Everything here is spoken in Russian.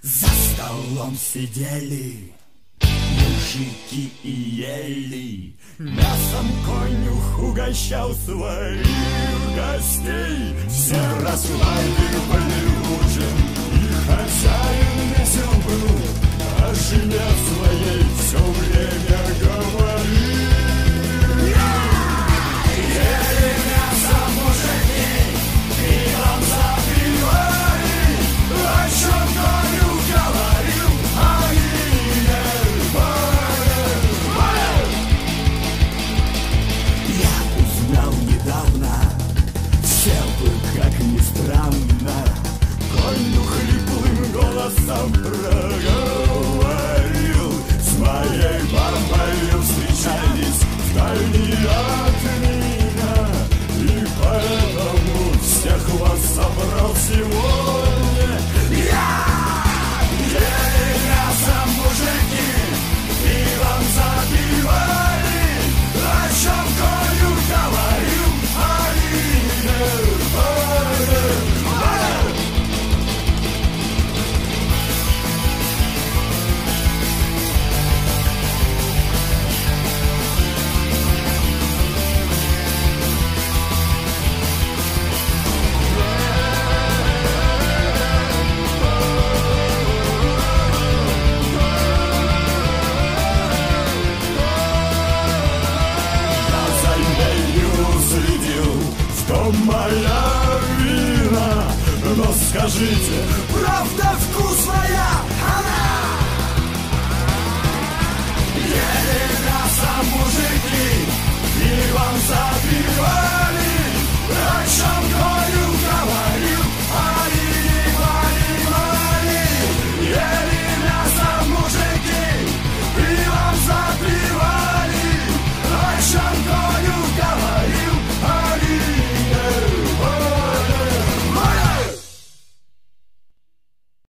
За столом сидели мужики и ели, мясом конюх угощал своих гостей. Все расхваливали ужин, и хозяин весел был, о жене своей все время говорил. Ели мясо мужики, пивом запивали, о чем конюх говорил, они не понимали. Я узнал недавно, все бы, как ни странно, конюх хриплым голосом проговорил: с моей бабой встречались вдали от меня, и поэтому всех вас собрал сегодня я. Ели мясо мужики, пивом запивали, о чем конюх говорил, они не понимали. Что моя вина, но скажите, правда